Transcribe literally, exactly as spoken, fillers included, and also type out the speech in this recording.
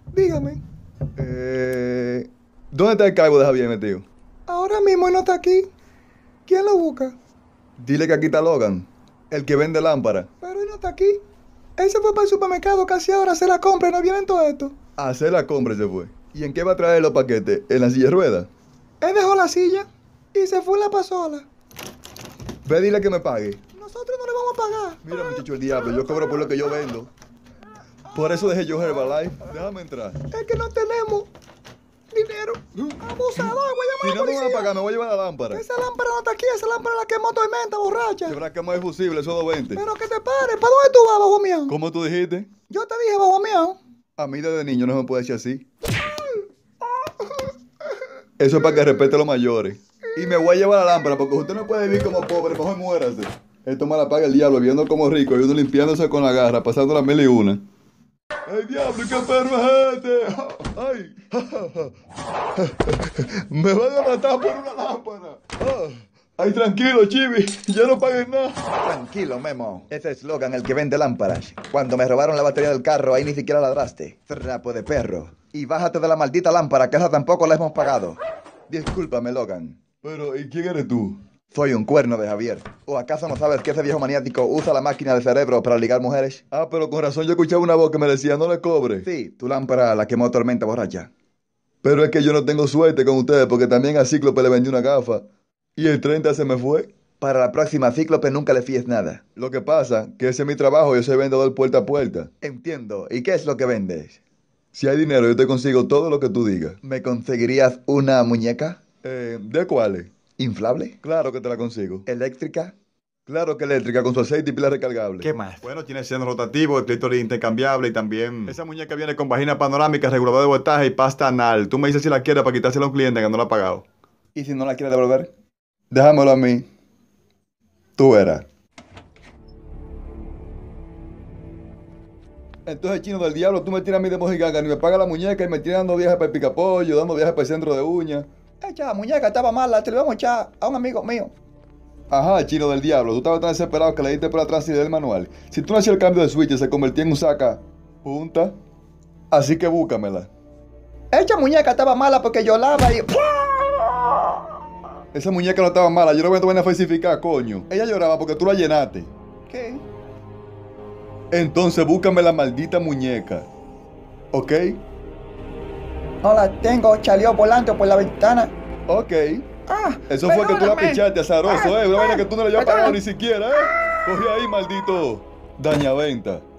Dígame. Eh, ¿Dónde está el calvo de Javier metido? Ahora mismo él no está aquí. ¿Quién lo busca? Dile que aquí está Logan, el que vende lámparas. Pero él no está aquí. Él se fue para el supermercado casi ahora a hacer la compra y no viene todo esto. A hacer la compra se fue. ¿Y en qué va a traer los paquetes? ¿En la silla de ruedas? Él dejó la silla y se fue en la pasola. Ve, dile que me pague. Nosotros no le vamos a pagar. Mira, muchacho, el diablo, yo cobro por lo que yo vendo. Por eso dejé yo Herbalife. Déjame entrar. Es que no tenemos dinero. Abusador, voy a llamar Si a la no me van a policía. pagar, me voy a llevar la lámpara. Esa lámpara no está aquí, esa lámpara la quemó Tormenta, borracha. Quebrar que más es fusible, eso dos veinte. Pero que te pare, ¿para dónde tú vas, bajo miau? ¿Cómo tú dijiste? Yo te dije, bajo miau. A mí desde niño no se me puede decir así. Eso es para que respete a los mayores. Y me voy a llevar la lámpara porque usted no puede vivir como pobre, mejor muérase. Esto me la paga el diablo, viviendo como rico y uno limpiándose con la garra, pasando las mil y una. ¡Ay, diablo, qué perro es este! ¡Ay! ¡Me van a matar por una lámpara! ¡Ay, tranquilo, Chibi! ¡Ya no pagues nada! Tranquilo, Memo. Ese es Logan, el que vende lámparas. Cuando me robaron la batería del carro, ahí ni siquiera ladraste. Trapo de perro. Y bájate de la maldita lámpara, que esa tampoco la hemos pagado. Discúlpame, Logan. Pero, ¿y quién eres tú? Soy un cuerno de Javier. ¿O acaso no sabes que ese viejo maniático usa la máquina de cerebro para ligar mujeres? Ah, pero con razón yo escuchaba una voz que me decía, no le cobre. Sí, tu lámpara la quemó Tormenta borracha. Pero es que yo no tengo suerte con ustedes porque también a Cíclope le vendí una gafa. Y el treinta se me fue. Para la próxima, Cíclope, nunca le fíes nada. Lo que pasa, que ese es mi trabajo, yo soy vendedor puerta a puerta. Entiendo. ¿Y qué es lo que vendes? Si hay dinero, yo te consigo todo lo que tú digas. ¿Me conseguirías una muñeca? Eh, ¿de cuáles? ¿Inflable? Claro que te la consigo. ¿Eléctrica? Claro que eléctrica, con su aceite y pila recargable. ¿Qué más? Bueno, tiene seno rotativo, el clítoris intercambiable y también... Esa muñeca viene con vagina panorámica, regulador de voltaje y pasta anal. Tú me dices si la quieres para quitársela a un cliente que no la ha pagado. ¿Y si no la quieres devolver? Déjamelo a mí. Tú verás. Entonces, chino del diablo, tú me tiras a mí de mojiganga, ni me pagas la muñeca y me tiras dando viajes para el picapollo, dando viajes para el centro de uñas. Echa, la muñeca estaba mala, te lo vamos a echar a un amigo mío. Ajá, chino del diablo, tú estabas tan desesperado que le diste por atrás y del manual. Si tú no hacías el cambio de switch, se convertía en un saca punta. Así que búscamela. Echa muñeca estaba mala porque yo lava y... Esa muñeca no estaba mala, yo no voy a falsificar, coño. Ella lloraba porque tú la llenaste. ¿Qué? Entonces búscame la maldita muñeca. ¿Ok? No la tengo, salió volando por la ventana. Ok. Ah, Eso fue que tú la perdóname. pichaste, azaroso, Ah, eh. Una ah, vaina que tú no le habías pagado perdóname. ni siquiera, eh. Coge ahí, maldito dañaventa.